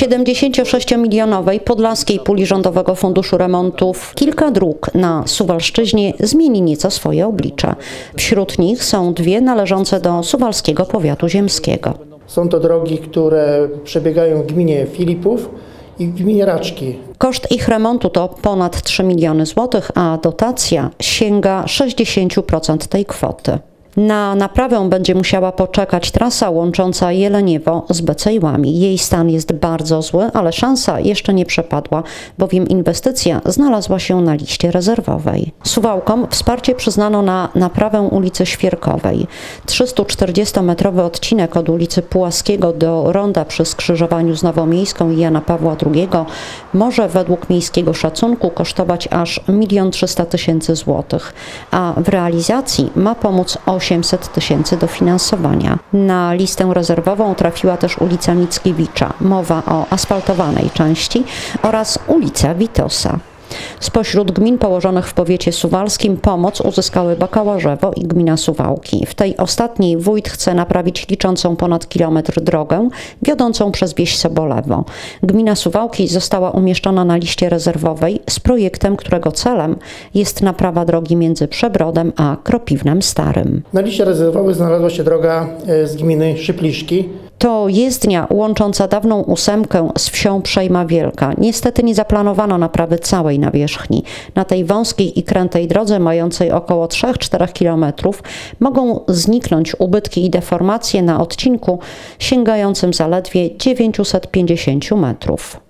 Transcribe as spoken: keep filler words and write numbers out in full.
siedemdziesięciosześciomilionowej podlaskiej puli Rządowego Funduszu Remontów kilka dróg na Suwalszczyźnie zmieni nieco swoje oblicze. Wśród nich są dwie należące do suwalskiego powiatu ziemskiego. Są to drogi, które przebiegają w gminie Filipów i w gminie Raczki. Koszt ich remontu to ponad trzy miliony złotych, a dotacja sięga sześćdziesiąt procent tej kwoty. Na naprawę będzie musiała poczekać trasa łącząca Jeleniewo z Becejłami. Jej stan jest bardzo zły, ale szansa jeszcze nie przepadła, bowiem inwestycja znalazła się na liście rezerwowej. Suwałkom wsparcie przyznano na naprawę ulicy Świerkowej. trzystuczterdziestometrowy odcinek od ulicy Pułaskiego do ronda przy skrzyżowaniu z Nowomiejską i Jana Pawła drugiego może według miejskiego szacunku kosztować aż milion trzysta tysięcy złotych, a w realizacji ma pomóc osiemset tysięcy dofinansowania. Na listę rezerwową trafiła też ulica Mickiewicza. Mowa o asfaltowanej części oraz ulica Witosa. Spośród gmin położonych w powiecie suwalskim pomoc uzyskały Bakałarzewo i gmina Suwałki. W tej ostatniej wójt chce naprawić liczącą ponad kilometr drogę wiodącą przez wieś Sobolewo. Gmina Suwałki została umieszczona na liście rezerwowej z projektem, którego celem jest naprawa drogi między Przebrodem a Kropiwnem Starym. Na liście rezerwowej znalazła się droga z gminy Szypliszki. To jezdnia łącząca dawną ósemkę z wsią Przejma Wielka. Niestety nie zaplanowano naprawy całej nawierzchni. Na tej wąskiej i krętej drodze, mającej około trzy do czterech kilometrów, mogą zniknąć ubytki i deformacje na odcinku sięgającym zaledwie dziewięćset pięćdziesiąt metrów.